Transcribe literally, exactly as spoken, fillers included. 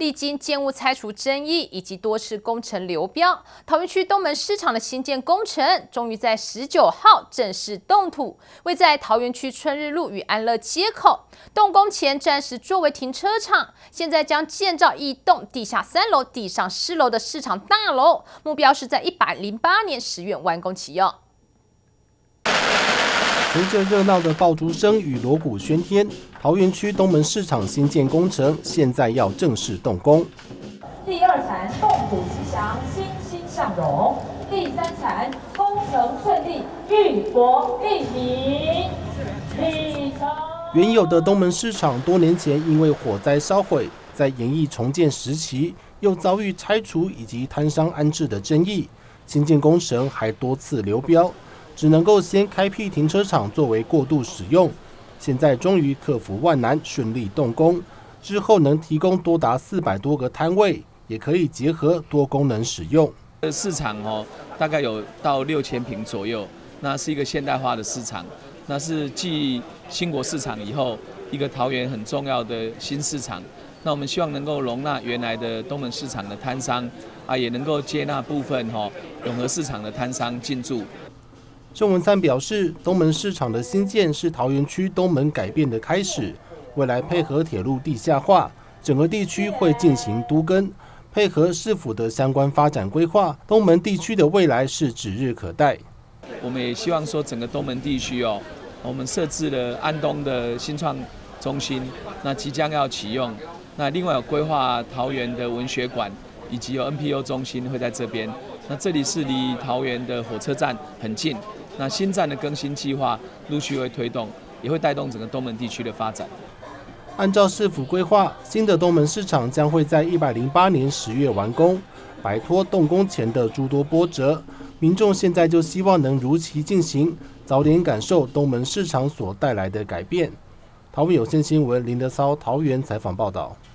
历经建物拆除争议以及多次工程流标，桃园区东门市场的新建工程终于在十九号正式动土。位在桃园区春日路与安乐街口，动工前暂时作为停车场，现在将建造一栋地下三楼、地上四楼的市场大楼，目标是在一百零八年十月完工启用。 随着热闹的爆竹声与锣鼓喧天，桃园区东门市场新建工程现在要正式动工。 第二层动土吉祥，欣欣向荣；第三层工程顺利，裕国利民。里程原有的东门市场多年前因为火灾烧毁，在演艺重建时期又遭遇拆除以及摊商安置的争议，新建工程还多次流标。 只能够先开辟停车场作为过渡使用，现在终于克服万难，顺利动工。之后能提供多达四百多个摊位，也可以结合多功能使用。 市场哦，大概有到六千平左右，那是一个现代化的市场，那是继兴国市场以后一个桃园很重要的新市场。那我们希望能够容纳原来的东门市场的摊商啊，也能够接纳部分哈永和市场的摊商进驻。 郑文灿表示，东门市场的新建是桃园区东门改变的开始。未来配合铁路地下化，整个地区会进行都更，配合市府的相关发展规划，东门地区的未来是指日可待。 我们也希望说，整个东门地区哦，我们设置了安东的新创中心，那即将要启用。那另外有规划桃园的文学馆，以及有 N P O 中心会在这边。那这里是离桃园的火车站很近。 那新站的更新计划陆续会推动，也会带动整个东门地区的发展。 按照市府规划，新的东门市场将会在一百零八年十月完工，摆脱动工前的诸多波折。民众现在就希望能如期进行，早点感受东门市场所带来的改变。桃园有线新闻林德骚桃园采访报道。